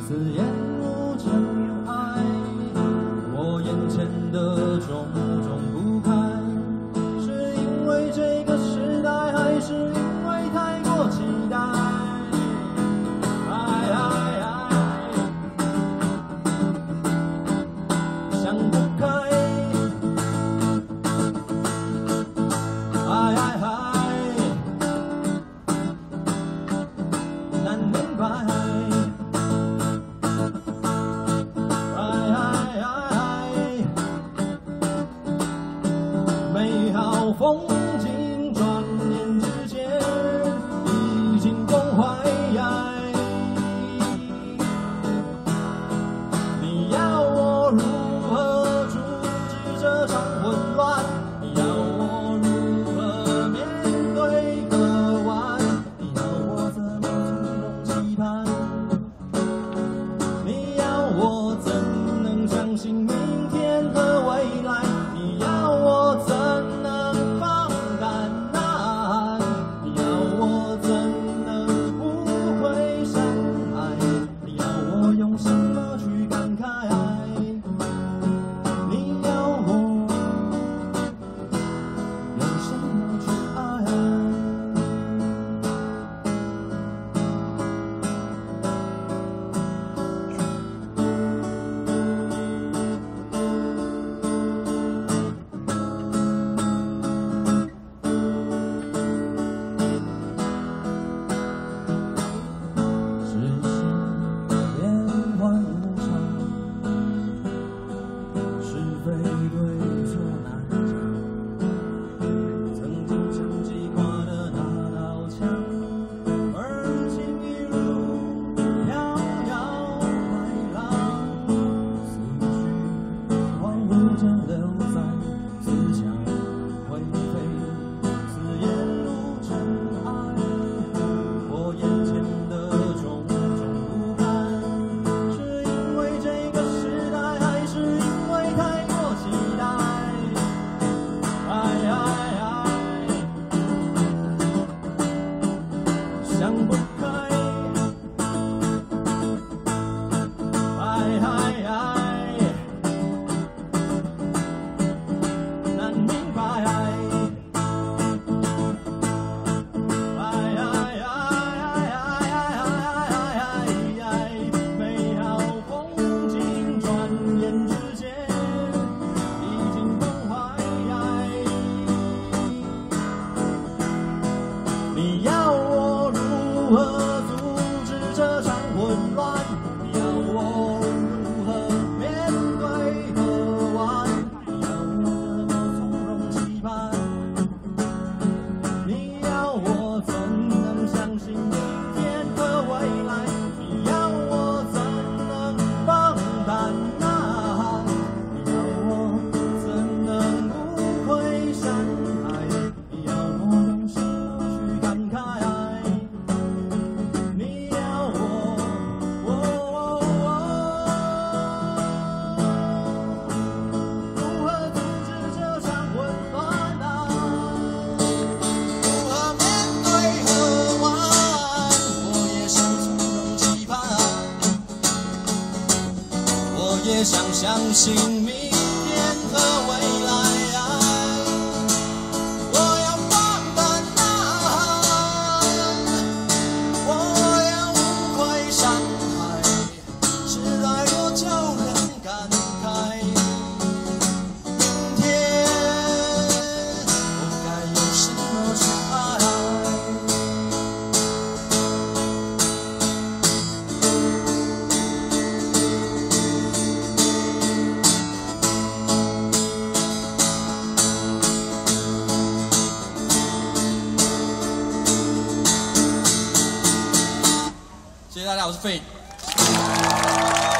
刺眼无尘埃，我眼前的种种不堪，是因为这个时代，还是因为太过期待？想不开，难明白。美好风景转眼之间已经崩坏，你要我如何阻止这场混乱？你要我如何面对扼腕？你要我怎么从容期盼？你要我怎能相信明天和未来？你要我怎能放胆呐喊？你要我怎能不会伤害？你要我用什么去感慨？你要我用什么去爱？想不开，难明白，美好风景转眼之间已经崩坏，你要我如何阻止这场混乱？你要我如何面对扼腕？你要我怎么从容期盼？你要我怎能相信明天和未来？你要我怎能放胆呐喊？你要我怎能不会伤害？你要我用什么去感慨？也想相信明天和未来，我要放胆呐喊，我要无愧伤害，时来若就人感慨，明天我该用什么去爱？谢谢大家，我是费。